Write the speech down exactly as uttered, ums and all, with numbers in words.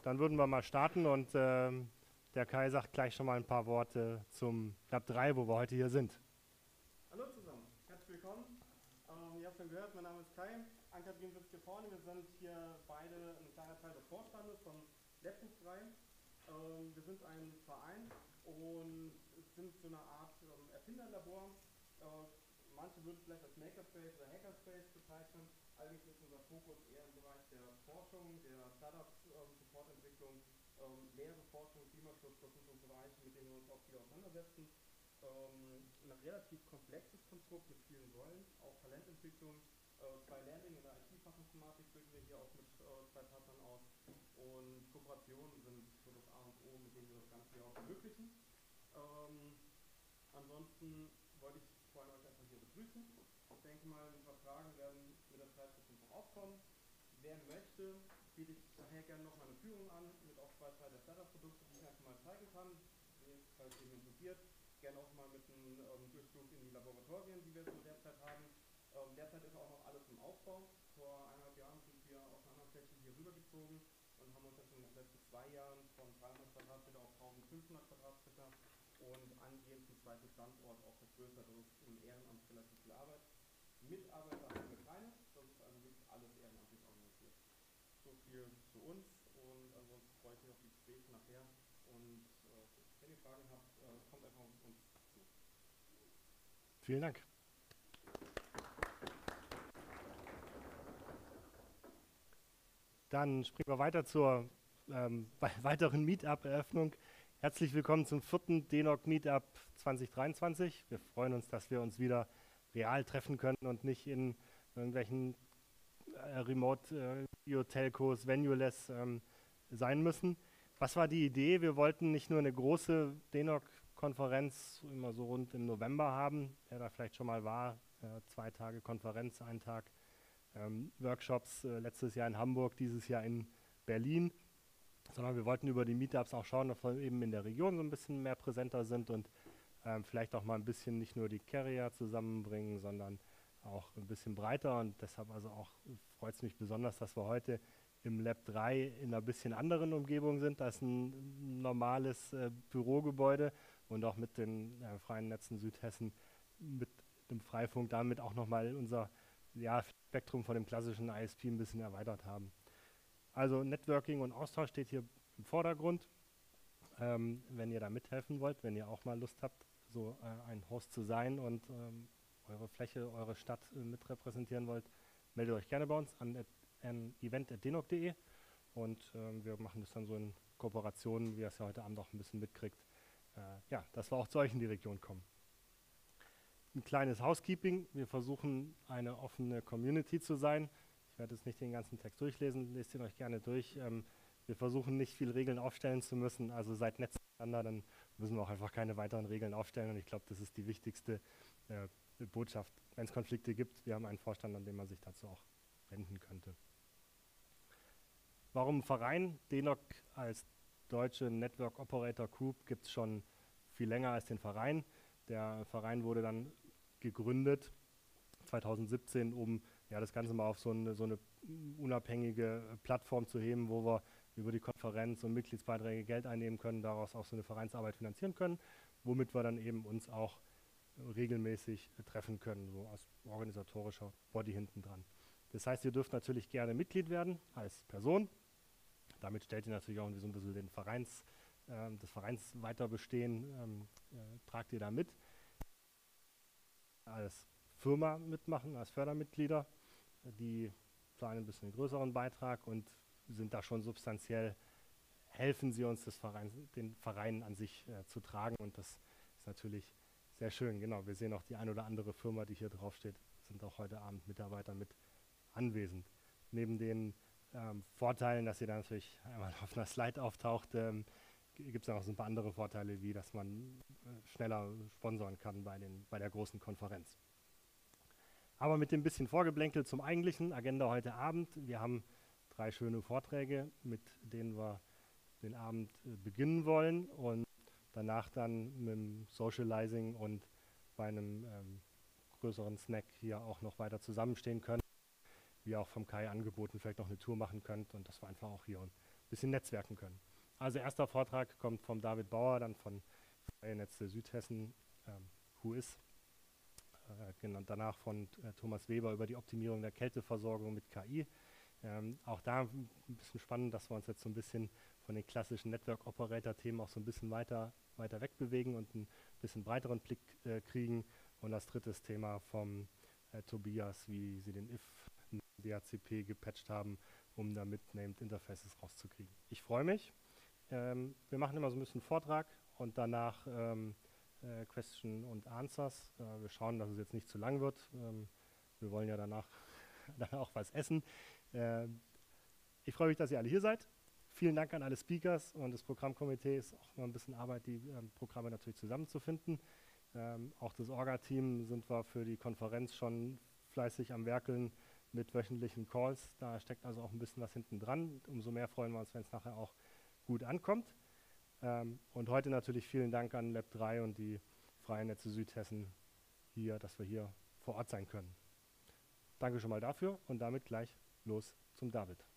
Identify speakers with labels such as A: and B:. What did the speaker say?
A: dann würden wir mal starten und ähm, der Kai sagt gleich schon mal ein paar Worte zum Lab drei, wo wir heute hier sind.
B: Hallo zusammen, herzlich willkommen. Ähm, ihr habt schon gehört, mein Name ist Kai. Ann-Kathrin sitzt hier vorne. Wir sind hier beide ein kleiner Teil des Vorstandes von Lab drei. Ähm, wir sind ein Verein und sind so eine Art ähm, Erfinderlabor. Äh, manche würden es vielleicht als Makerspace oder Hackerspace bezeichnen. Allerdings ist unser Fokus eher im Bereich der Forschung, der Startup-Supportentwicklung, ähm, Lehre, Forschung, Klimaschutz. Das sind so Bereiche, mit denen wir uns auch viel auseinandersetzen. Ähm, ein relativ komplexes Konstrukt mit vielen Säulen, auch Talententwicklung, äh, zwei Lehrlinge in der I T-Fachinformatik bilden wir hier auch mit äh, zwei Partnern aus und Kooperationen sind so das A und O, mit denen wir das Ganze hier auch ermöglichen. Ähm, ansonsten wollte ich vor allem euch erstmal hier begrüßen. Ich denke mal, ein paar Fragen werden mit der Zeit bestimmt noch aufkommen. Wer möchte, biete ich daher gerne noch mal eine Führung an mit auch zwei, drei der Startup-Produkte, die ich einfach mal zeigen kann, falls ihr mich interessiert. Gerne auch mal mit einem ähm, Durchflug in die Laboratorien, die wir so derzeit haben. Ähm, derzeit ist auch noch alles im Aufbau. Vor eineinhalb Jahren sind wir aus einer anderen Fläche hier rübergezogen und haben uns jetzt in den letzten zwei Jahren von dreihundert Quadratmeter auf eintausendfünfhundert Quadratmeter und angehend zum zweiten Standort auch vergrößert. Das ist im Ehrenamt relativ viel Arbeit. Mitarbeiter haben wir keine, das ist also wirklich alles ehrenamtlich organisiert. So viel zu uns und ansonsten freue ich mich auf die Gespräche nachher und äh, wenn ihr Fragen habt, äh, kommt einfach auf uns zu.
A: Vielen Dank. Dann springen wir weiter zur ähm, weiteren Meetup-Eröffnung. Herzlich willkommen zum vierten D N O C Meetup zwanzig dreiundzwanzig. Wir freuen uns, dass wir uns wieder real treffen können und nicht in irgendwelchen äh, Remote-Video-Telcos, äh, Venue-less ähm, sein müssen. Was war die Idee? Wir wollten nicht nur eine große D N O C-Konferenz immer so rund im November haben, der da vielleicht schon mal war, äh, zwei Tage Konferenz, ein Tag ähm, Workshops, äh, letztes Jahr in Hamburg, dieses Jahr in Berlin, sondern wir wollten über die Meetups auch schauen, dass wir eben in der Region so ein bisschen mehr präsenter sind und ähm, vielleicht auch mal ein bisschen nicht nur die Carrier zusammenbringen, sondern auch ein bisschen breiter und deshalb also auch freut es mich besonders, dass wir heute im Lab drei in einer bisschen anderen Umgebung sind. Das ist ein normales äh, Bürogebäude und auch mit den äh, freien Netzen Südhessen, mit dem Freifunk damit auch nochmal unser ja, Spektrum von dem klassischen I S P ein bisschen erweitert haben. Also Networking und Austausch steht hier im Vordergrund. Ähm, wenn ihr da mithelfen wollt, wenn ihr auch mal Lust habt, so äh, ein Host zu sein und ähm, eure Fläche, eure Stadt äh, mit repräsentieren wollt, meldet euch gerne bei uns an, an event at d n o c punkt d e und ähm, wir machen das dann so in Kooperation, wie ihr es ja heute Abend auch ein bisschen mitkriegt, äh, ja, dass wir auch zu euch in die Region kommen. Ein kleines Housekeeping. Wir versuchen, eine offene Community zu sein. Ich werde jetzt nicht den ganzen Text durchlesen, lest ihn euch gerne durch. Ähm, wir versuchen nicht viel Regeln aufstellen zu müssen, also seid nett zueinander, dann müssen wir auch einfach keine weiteren Regeln aufstellen und ich glaube, das ist die wichtigste äh, Botschaft. Wenn es Konflikte gibt, wir haben einen Vorstand, an dem man sich dazu auch wenden könnte. Warum Verein? D N O C als deutsche Network Operator Group gibt es schon viel länger als den Verein. Der Verein wurde dann gegründet zweitausendsiebzehn, um ja, das Ganze mal auf so eine, so eine unabhängige Plattform zu heben, wo wir über die Konferenz und Mitgliedsbeiträge Geld einnehmen können, daraus auch so eine Vereinsarbeit finanzieren können, womit wir dann eben uns auch regelmäßig treffen können, so als organisatorischer Body hinten dran. Das heißt, ihr dürft natürlich gerne Mitglied werden als Person. Damit stellt ihr natürlich auch so ein bisschen den Vereins, äh, das Vereinsweiterbestehen, ähm, äh, tragt ihr da mit. Als Firma mitmachen, als Fördermitglieder, die zahlen ein bisschen einen größeren Beitrag und sind da schon substanziell, helfen sie uns, das Verein, den Verein an sich äh, zu tragen und das ist natürlich sehr schön. Genau, wir sehen auch die ein oder andere Firma, die hier draufsteht, sind auch heute Abend Mitarbeiter mit anwesend. Neben den ähm, Vorteilen, dass ihr da natürlich einmal auf einer Slide auftaucht, ähm, gibt es auch so ein paar andere Vorteile, wie dass man äh, schneller sponsoren kann bei, den, bei der großen Konferenz. Aber mit dem bisschen Vorgeblänkel zum eigentlichen Agenda heute Abend. Wir haben drei schöne Vorträge, mit denen wir den Abend äh, beginnen wollen und danach dann mit dem Socializing und bei einem ähm, größeren Snack hier auch noch weiter zusammenstehen können. Wie auch vom Kai angeboten, vielleicht noch eine Tour machen könnt und dass wir einfach auch hier bisschen netzwerken können. Also erster Vortrag kommt vom David Bauer, dann von Freie Netze Südhessen, ähm, Who is, äh, genau, danach von äh, Thomas Weber über die Optimierung der Kälteversorgung mit K I. Ähm, auch da ein bisschen spannend, dass wir uns jetzt so ein bisschen von den klassischen Network-Operator-Themen auch so ein bisschen weiter, weiter wegbewegen und einen bisschen breiteren Blick äh, kriegen. Und das dritte Thema vom äh, Tobias, wie sie den I F D H C P gepatcht haben, um damit Named Interfaces rauszukriegen. Ich freue mich. Ähm, wir machen immer so ein bisschen Vortrag und danach ähm, äh, Question und Answers. Äh, wir schauen, dass es jetzt nicht zu lang wird. Ähm, wir wollen ja danach dann auch was essen. Ähm, ich freue mich, dass ihr alle hier seid. Vielen Dank an alle Speakers und das Programmkomitee. Ist auch mal ein bisschen Arbeit, die ähm, Programme natürlich zusammenzufinden. Ähm, auch das Orga-Team sind wir für die Konferenz schon fleißig am Werkeln mit wöchentlichen Calls. Da steckt also auch ein bisschen was hinten dran. Umso mehr freuen wir uns, wenn es nachher auch gut ankommt. Ähm, und heute natürlich vielen Dank an Lab drei und die Freien Netze Südhessen hier, dass wir hier vor Ort sein können. Danke schon mal dafür und damit gleich los zum David.